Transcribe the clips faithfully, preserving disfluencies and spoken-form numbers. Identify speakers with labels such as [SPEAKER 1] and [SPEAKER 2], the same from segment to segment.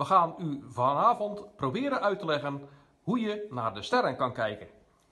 [SPEAKER 1] We gaan u vanavond proberen uit te leggen hoe je naar de sterren kan kijken.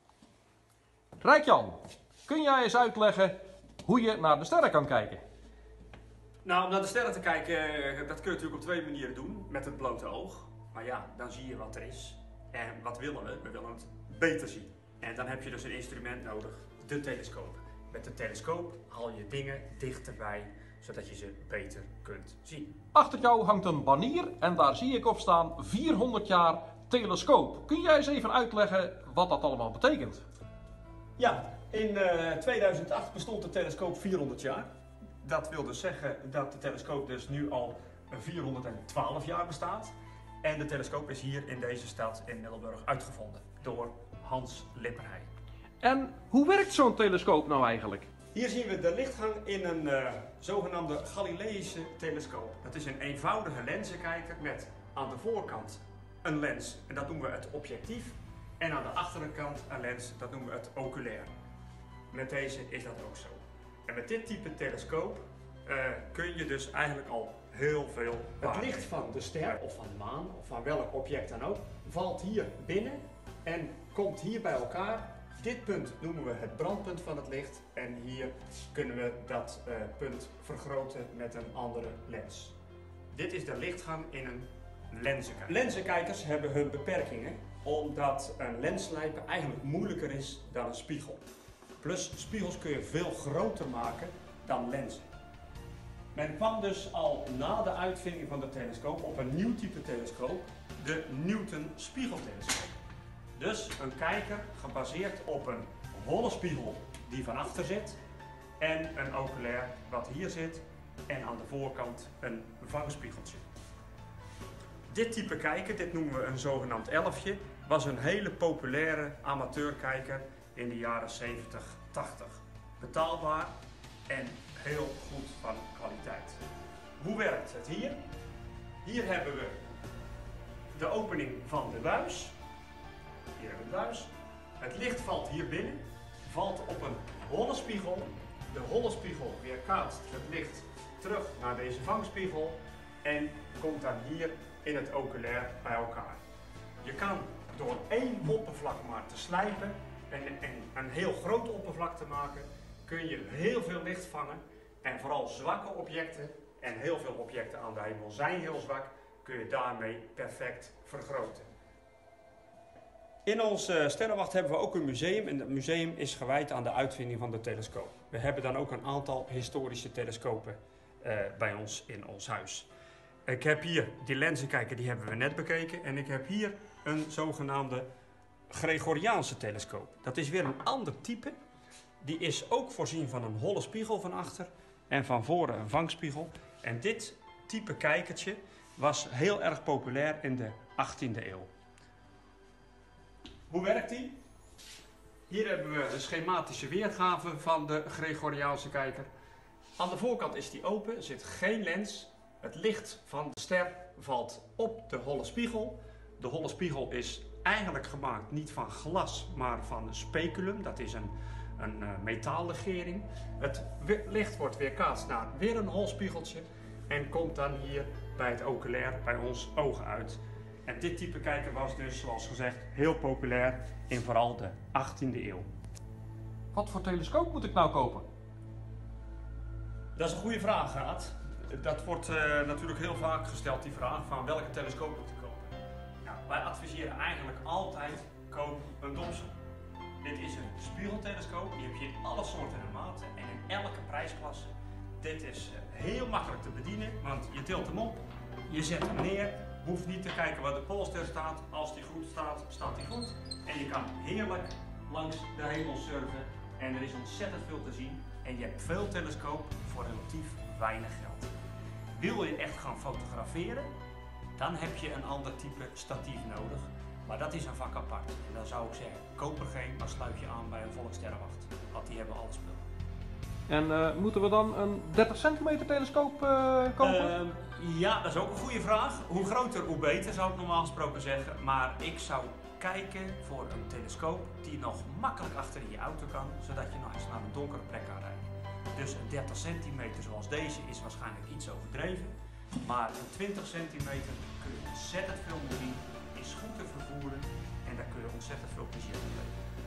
[SPEAKER 1] Rijkjan, kun jij eens uitleggen hoe je naar de sterren kan kijken?
[SPEAKER 2] Nou, om naar de sterren te kijken, dat kun je natuurlijk op twee manieren doen. Met het blote oog. Maar ja, dan zie je wat er is. En wat willen we? We willen het beter zien. En dan heb je dus een instrument nodig, de telescoop. Met de telescoop haal je dingen dichterbij, zodat je ze beter kunt zien.
[SPEAKER 1] Achter jou hangt een banier en daar zie ik op staan vierhonderd jaar telescoop. Kun jij eens even uitleggen wat dat allemaal betekent?
[SPEAKER 2] Ja, in uh, tweeduizend acht bestond de telescoop vierhonderd jaar. Dat wil dus zeggen dat de telescoop dus nu al vierhonderdtwaalf jaar bestaat. En de telescoop is hier in deze stad in Middelburg uitgevonden door Hans Lipperheij.
[SPEAKER 1] En hoe werkt zo'n telescoop nou eigenlijk?
[SPEAKER 2] Hier zien we de lichtgang in een uh, zogenaamde Galileïsche telescoop. Dat is een eenvoudige lenzenkijker met aan de voorkant een lens, en dat noemen we het objectief. En aan de achterkant een lens, dat noemen we het oculair. Met deze is dat ook zo. En met dit type telescoop uh, kun je dus eigenlijk al heel veel waarnemen. Het licht van de ster of van de maan of van welk object dan ook valt hier binnen en komt hier bij elkaar. Dit punt noemen we het brandpunt van het licht en hier kunnen we dat uh, punt vergroten met een andere lens. Dit is de lichtgang in een lenzenkijker. Lenzenkijkers hebben hun beperkingen omdat een lensslijper eigenlijk moeilijker is dan een spiegel. Plus spiegels kun je veel groter maken dan lenzen. Men kwam dus al na de uitvinding van de telescoop op een nieuw type telescoop, de Newton spiegeltelescoop. Dus een kijker gebaseerd op een holle spiegel die van achter zit en een oculair wat hier zit en aan de voorkant een vangspiegeltje. Dit type kijker, dit noemen we een zogenaamd elfje, was een hele populaire amateurkijker in de jaren zeventig, tachtig. Betaalbaar en heel goed van kwaliteit. Hoe werkt het hier? Hier hebben we de opening van de buis. Hier hebben we de buis. Het licht valt hier binnen, valt op een holle spiegel. De holle spiegel weerkaatst het licht terug naar deze vangspiegel en komt dan hier in het oculair bij elkaar. Je kan door één oppervlak maar te slijpen en, en een heel groot oppervlak te maken, kun je heel veel licht vangen en vooral zwakke objecten, en heel veel objecten aan de hemel zijn heel zwak, kun je daarmee perfect vergroten. In onze sterrenwacht hebben we ook een museum en dat museum is gewijd aan de uitvinding van de telescoop. We hebben dan ook een aantal historische telescopen uh, bij ons in ons huis. Ik heb hier die lenzenkijker, die hebben we net bekeken, en ik heb hier een zogenaamde Gregoriaanse telescoop. Dat is weer een ander type. Die is ook voorzien van een holle spiegel van achter en van voren een vangspiegel. En dit type kijkertje was heel erg populair in de achttiende eeuw. Hoe werkt die? Hier hebben we een schematische weergave van de Gregoriaanse kijker. Aan de voorkant is die open, er zit geen lens. Het licht van de ster valt op de holle spiegel. De holle spiegel is eigenlijk gemaakt niet van glas, maar van speculum. Dat is een, een uh, metaallegering. Het licht wordt weerkaatst naar weer een hol spiegeltje en komt dan hier bij het oculair bij ons ogen uit. En dit type kijker was dus, zoals gezegd, heel populair in vooral de achttiende eeuw.
[SPEAKER 1] Wat voor telescoop moet ik nou kopen?
[SPEAKER 2] Dat is een goede vraag, Raad. Dat wordt uh, natuurlijk heel vaak gesteld, die vraag van welke telescoop moet ik kopen. Nou, wij adviseren eigenlijk altijd koop een Dobson. Dit is een spiegeltelescoop, die heb je in alle soorten en maten en in elke prijsklasse. Dit is uh, heel makkelijk te bedienen, want je tilt hem op, je zet hem neer, hoeft niet te kijken waar de poolster staat. Als die goed staat, staat die goed. En je kan heerlijk langs de hemel surfen en er is ontzettend veel te zien. En je hebt veel telescoop voor relatief weinig geld. Wil je echt gaan fotograferen, dan heb je een ander type statief nodig. Maar dat is een vak apart. En dan zou ik zeggen, koop er geen, maar sluit je aan bij een Volkssterrenwacht. Want die hebben alles spul.
[SPEAKER 1] En uh, moeten we dan een dertig centimeter telescoop uh, kopen?
[SPEAKER 2] Uh, ja, dat is ook een goede vraag. Hoe groter, hoe beter, zou ik normaal gesproken zeggen. Maar ik zou kijken voor een telescoop die nog makkelijk achter in je auto kan, zodat je nog eens naar een donkere plek kan rijden. Dus een dertig centimeter zoals deze is waarschijnlijk iets overdreven. Maar een twintig centimeter kun je ontzettend veel mee zien, is goed te vervoeren en daar kun je ontzettend veel plezier mee beleven.